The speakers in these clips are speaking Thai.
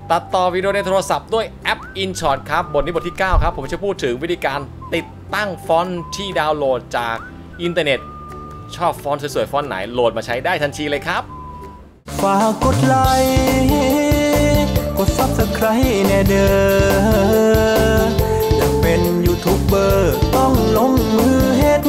ตัดต่อวิดีโอในโทรศัพท์ด้วยแอป InShot ครับบทนี้บทที่ 9 ครับผมจะพูดถึงวิธีการติดตั้งฟอนต์ที่ดาวน์โหลดจากอินเทอร์เน็ตชอบฟอนต์สวยๆฟอนต์ไหนโหลดมาใช้ได้ทันทีเลยครับฝากกดไลค์กด Subscribe แน่เด้ออยากเป็นยูทูบเบอร์ต้องลงมือเฮ็ด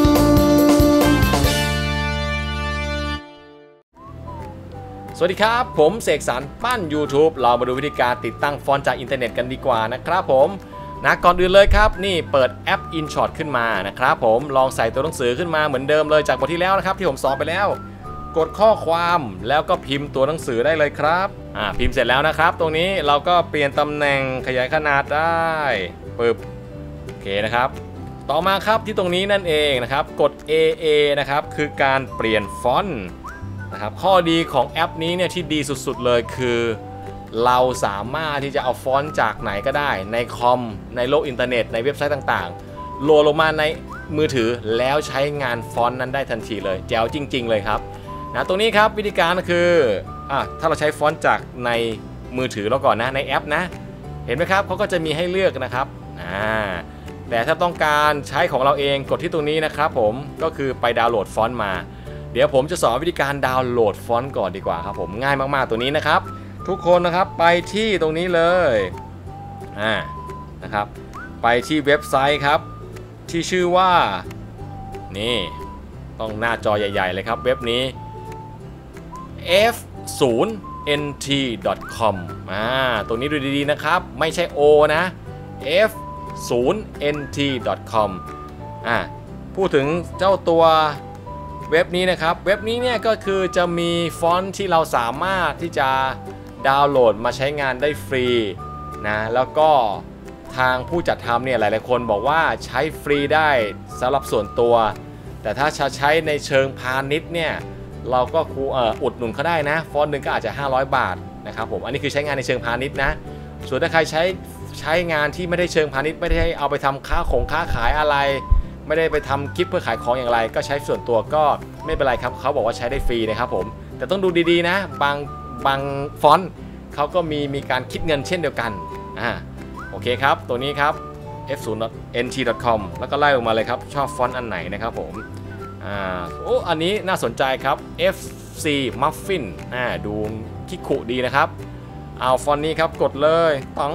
สวัสดีครับผมเสกสรรปั้น YouTube เรามาดูวิธีการติดตั้งฟอนต์จากอินเทอร์เน็ตกันดีกว่านะครับผมก่อนอื่นเลยครับนี่เปิดแอป InShot ขึ้นมานะครับผมลองใส่ตัวหนังสือขึ้นมาเหมือนเดิมเลยจากบทที่แล้วนะครับที่ผมสอนไปแล้วกดข้อความแล้วก็พิมพ์ตัวหนังสือได้เลยครับพิมพ์เสร็จแล้วนะครับตรงนี้เราก็เปลี่ยนตำแหน่งขยายขนาดได้ปึ๊บโอเคนะครับต่อมาครับที่ตรงนี้นั่นเองนะครับกด AA นะครับคือการเปลี่ยนฟอนต์นะครับข้อดีของแอปนี้เนี่ยที่ดีสุดๆเลยคือเราสามารถที่จะเอาฟอนต์จากไหนก็ได้ในคอมในโลกอินเทอร์เน็ตในเว็บไซต์ต่างๆโหลดลงมาในมือถือแล้วใช้งานฟอนต์นั้นได้ทันทีเลยแจ๋วจริงๆเลยครับตรงนี้ครับวิธีการก็คือถ้าเราใช้ฟอนต์จากในมือถือเราก่อนนะในแอปนะเห็นไหมครับเขาก็จะมีให้เลือกนะครับแต่ถ้าต้องการใช้ของเราเองกดที่ตรงนี้นะครับผมก็คือไปดาวน์โหลดฟอนต์มาเดี๋ยวผมจะสอนวิธีการดาวน์โหลดฟอนต์ก่อนดีกว่าครับผมง่ายมากๆตัวนี้นะครับทุกคนนะครับไปที่ตรงนี้เลยนะครับไปที่เว็บไซต์ครับที่ชื่อว่านี่ต้องหน้าจอใหญ่ๆเลยครับเว็บนี้ f0nt.com ตัวนี้ดูดีๆนะครับไม่ใช่ O นะ f0nt.com พูดถึงเจ้าตัวเว็บนี้นะครับเว็บนี้เนี่ยก็คือจะมีฟอนต์ที่เราสามารถที่จะดาวน์โหลดมาใช้งานได้ฟรีนะแล้วก็ทางผู้จัดทำเนี่ยหลายๆคนบอกว่าใช้ฟรีได้สำหรับส่วนตัวแต่ถ้าจะใช้ในเชิงพาณิชย์เนี่ยเราก็อุดหนุนเขาได้นะฟอนต์หนึ่งก็อาจจะ500 บาทนะครับผมอันนี้คือใช้งานในเชิงพาณิชย์นะส่วนถ้าใครใช้งานที่ไม่ได้เชิงพาณิชย์ไม่ได้เอาไปทำค้าขายอะไรไม่ได้ไปทำคลิปเพื่อขายของอย่างไรก็ใช้ส่วนตัวก็ไม่เป็นไรครับเขาบอกว่าใช้ได้ฟรีนะครับผมแต่ต้องดูดีๆนะบางฟอนต์เขาก็มีการคิดเงินเช่นเดียวกันโอเคครับตัวนี้ครับ f0nt.com แล้วก็ไล่ลงมาเลยครับชอบฟอนต์อันไหนนะครับผมอันนี้น่าสนใจครับ FC Muffin ดูคิคุดีนะครับเอาฟอนต์นี้ครับกดเลยต้อง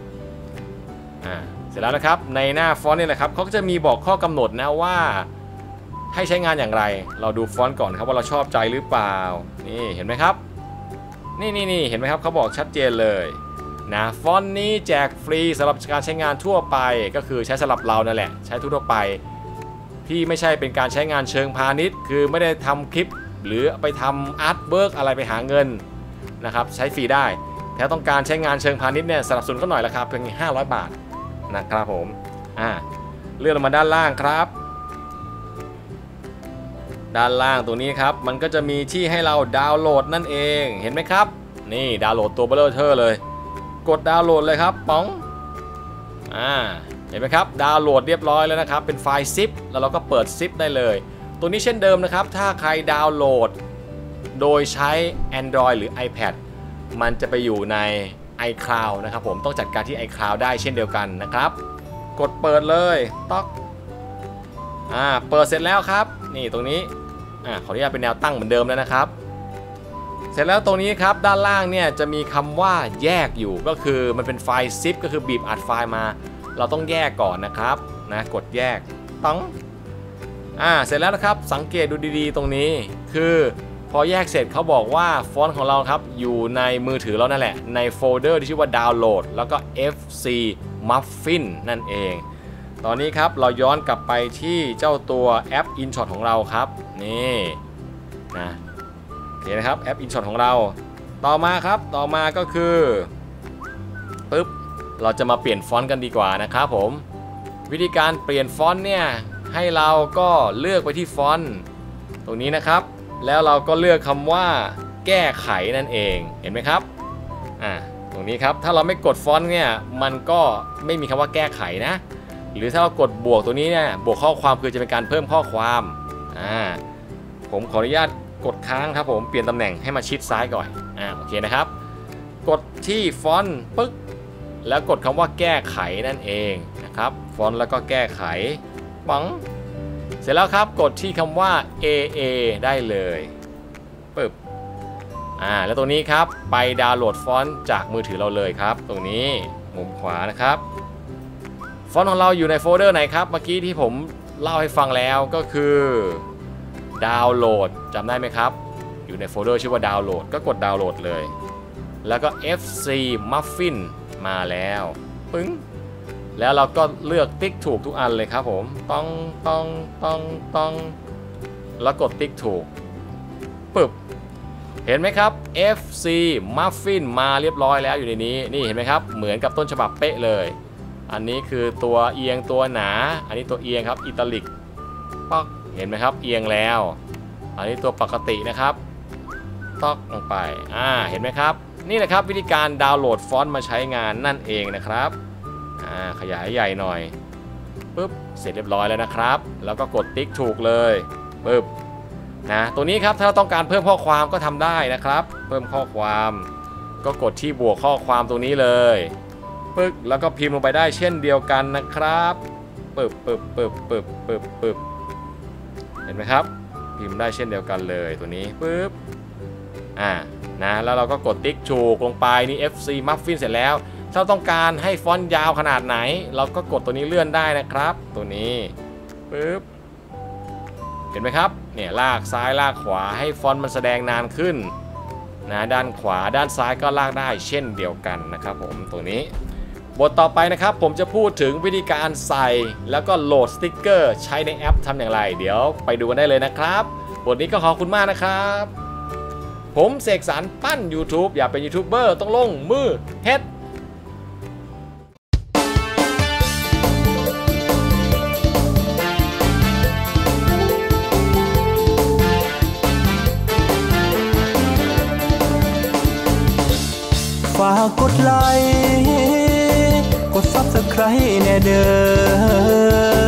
เสร็จแล้วนะครับในหน้าฟอนต์นี่แหละครับเขาก็จะมีบอกข้อกำหนดนะว่าให้ใช้งานอย่างไรเราดูฟอนต์ก่อนครับว่าเราชอบใจหรือเปล่านี่เห็นไหมครับนี่เห็นไหมครับเขาบอกชัดเจนเลยนะฟอนต์นี้แจกฟรีสำหรับการใช้งานทั่วไปก็คือใช้สำหรับเรานั่นแหละใช้ทั่วไปที่ไม่ใช่เป็นการใช้งานเชิงพาณิชย์คือไม่ได้ทำคลิปหรือไปทำอาร์ตเวิร์กอะไรไปหาเงินนะครับใช้ฟรีได้ถ้าต้องการใช้งานเชิงพาณิชย์เนี่ยสนับสนุนก็หน่อยราคาเพียง500 บาทนะครับผมเลื่อนลงมาด้านล่างครับด้านล่างตัวนี้ครับมันก็จะมีที่ให้เราดาวน์โหลดนั่นเองเห็นไหมครับนี่ดาวน์โหลดตัวเบลอเทอร์เลยกดดาวน์โหลดเลยครับป๋องเห็นไหมครับดาวน์โหลดเรียบร้อยแล้วนะครับเป็นไฟล์ zip แล้วเราก็เปิด zip ได้เลยตัวนี้เช่นเดิมนะครับถ้าใครดาวน์โหลดโดยใช้ Android หรือ iPad มันจะไปอยู่ใน iCloud นะครับผมต้องจัดการที่ iCloud ได้เช่นเดียวกันนะครับกดเปิดเลยต๊อกเปิดเสร็จแล้วครับนี่ตรงนี้ขออนุญาตเป็นแนวตั้งเหมือนเดิมแล้วนะครับเสร็จแล้วตรงนี้ครับด้านล่างเนี่ยจะมีคำว่าแยกอยู่ก็คือมันเป็นไฟล์ zip ก็คือบีบอัดไฟล์มาเราต้องแยกก่อนนะครับกดแยกต้องเสร็จแล้วนะครับสังเกตดูดีๆตรงนี้คือพอแยกเสร็จเขาบอกว่าฟอนต์ของเราครับอยู่ในมือถือเรานั่นแหละในโฟลเดอร์ที่ชื่อว่าดาวน์โหลดแล้วก็ FC Muffin นั่นเองตอนนี้ครับเราย้อนกลับไปที่เจ้าตัวแอป InShot ของเราครับนี่นะโอเคนะครับแอป InShot ของเราต่อมาก็คือปึ๊บเราจะมาเปลี่ยนฟอนต์กันดีกว่านะครับผมวิธีการเปลี่ยนฟอนต์เนี่ยให้เราก็เลือกไปที่ฟอนต์ตรงนี้นะครับแล้วเราก็เลือกคำว่าแก้ไขนั่นเองเห็นไหมครับตรงนี้ครับถ้าเราไม่กดฟอนต์เนี่ยมันก็ไม่มีคำว่าแก้ไขนะหรือถ้าเรากดบวกตัวนี้เนี่ยบวกข้อความคือจะเป็นการเพิ่มข้อความผมขออนุญาตกดค้างครับผมเปลี่ยนตำแหน่งให้มาชิดซ้ายก่อนโอเคนะครับกดที่ฟอนต์ปึ๊กแล้วกดคำว่าแก้ไขนั่นเองนะครับฟอนต์แล้วก็แก้ไขปังเสร็จแล้วครับกดที่คำว่า AA ได้เลยปึ๊บแล้วตรงนี้ครับไปดาวน์โหลดฟอนต์จากมือถือเราเลยครับตรงนี้มุมขวานะครับฟอนต์ของเราอยู่ในโฟลเดอร์ไหนครับเมื่อกี้ที่ผมเล่าให้ฟังแล้วก็คือดาวน์โหลดจำได้ไหมครับอยู่ในโฟลเดอร์ชื่อว่าดาวน์โหลดก็กดดาวน์โหลดเลยแล้วก็ FC Muffin มาแล้วปึ้งแล้วเราก็เลือกติ๊กถูกทุกอันเลยครับผมต้องแล้วกดติ๊กถูกปึ๊บเห็นไหมครับ FC Muffin มาเรียบร้อยแล้วอยู่ในนี้นี่เห็นไหมครับเหมือนกับต้นฉบับเป๊ะเลยอันนี้คือตัวเอียงตัวหนาอันนี้ตัวเอียงครับอิตาลิกป๊อกเห็นไหมครับเอียงแล้วอันนี้ตัวปกตินะครับต๊อกลงไปเห็นไหมครับนี่แหละครับวิธีการดาวน์โหลดฟอนต์มาใช้งานนั่นเองนะครับขยายใหญ่หน่อยปึ๊บเสร็จเรียบร้อยแล้วนะครับแล้วก็กดติ๊กถูกเลยปึ๊บตัวนี้ครับถ้าเราต้องการเพิ่มข้อความก็ทำได้นะครับเพิ่มข้อความก็กดที่บวกข้อความตรงนี้เลยปึ๊กแล้วก็พิมพ์ลงไปได้เช่นเดียวกันนะครับปึ๊บเห็นไหมครับพิมพ์ได้เช่นเดียวกันเลยตัวนี้ปึ๊บแล้วเราก็กดติ๊กถูกลงไปนี่ FC Muffin เสร็จแล้วถ้าต้องการให้ฟอนต์ยาวขนาดไหนเราก็กดตัวนี้เลื่อนได้นะครับตัวนี้ปึ๊บเห็นไหมครับเนี่ยลากซ้ายลากขวาให้ฟอนต์มันแสดงนานขึ้นด้านขวาด้านซ้ายก็ลากได้เช่นเดียวกันนะครับผมตัวนี้บทต่อไปนะครับผมจะพูดถึงวิธีการใส่แล้วก็โหลดสติ๊กเกอร์ใช้ในแอปทำอย่างไรเดี๋ยวไปดูกันได้เลยนะครับบทนี้ก็ขอบคุณมากนะครับผมเสกสรรปั้น YouTube อยากเป็นยูทูบเบอร์ต้องลงมือเฮ็ดฝากกดไลค์กด Subscribe แน่เด้อ